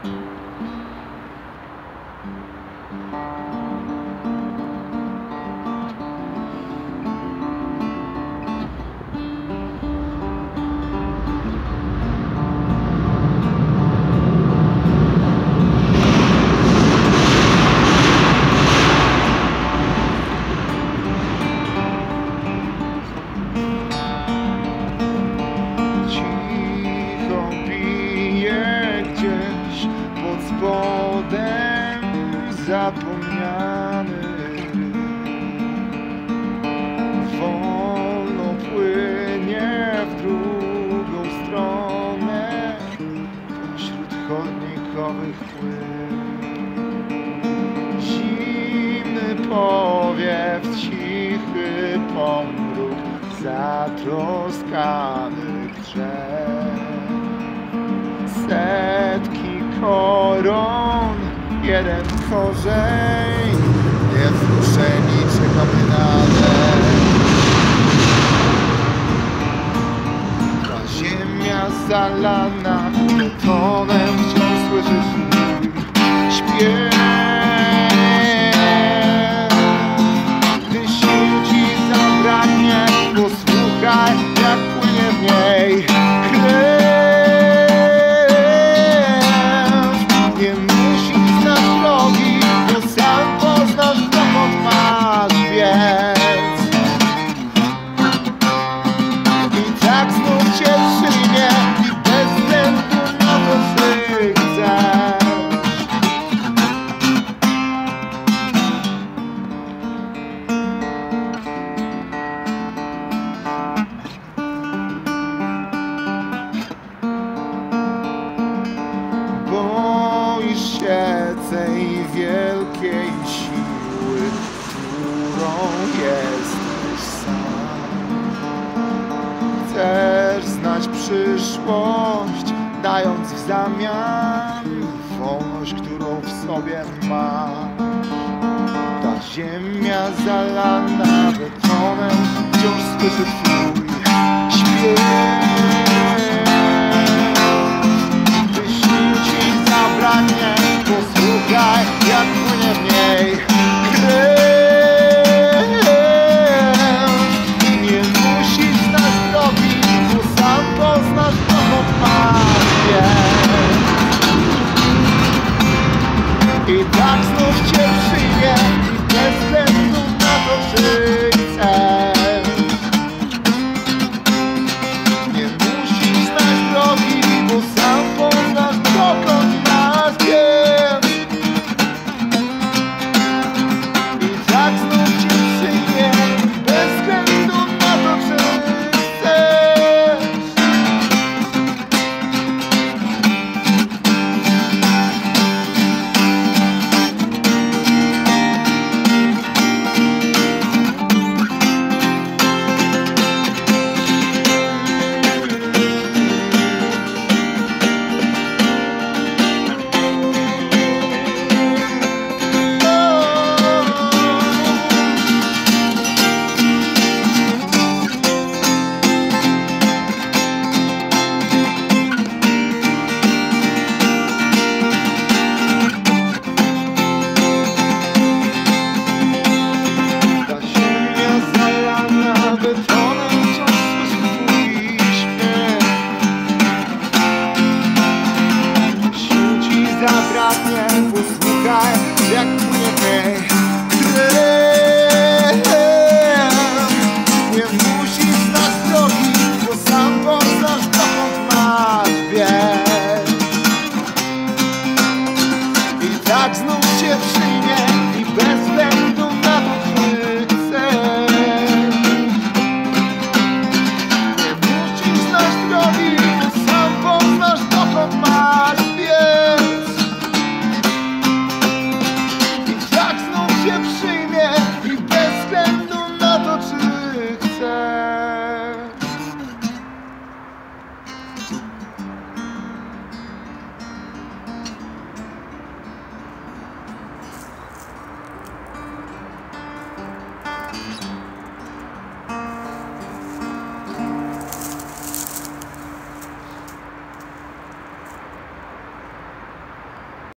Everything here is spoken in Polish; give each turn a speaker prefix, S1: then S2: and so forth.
S1: Spodem zapomniany wolno płynie w drugą stronę pośród chodnikowych płyn. Zimny powiew, cichy pomruk zatroskanych drzew. Setki koron, jeden korzeń, niewzruszeni czekamy dalej. Ta ziemia zalana betonem wciąż słyszy swój śpiew. Gdy sił ci zabraknie, posłuchaj, jak płynie w niej krew. Boisz się tej wielkiej siły, którą jesteś sam. Chcesz znać przyszłość, dając w zamian wolność, którą w sobie masz. Ta ziemia zalana betonem wciąż słyszy twój śpiew. Posłuchaj, jak płynie w niej krew. Nie musisz znać drogi, bo sam poznasz dokąd masz biec. I tak znów cię przyjmie, bez względu na to, czy chcesz. Nie musisz znać drogi, bo sam poznasz dokąd masz biec. Posłuchaj, jak płynie w niej krew.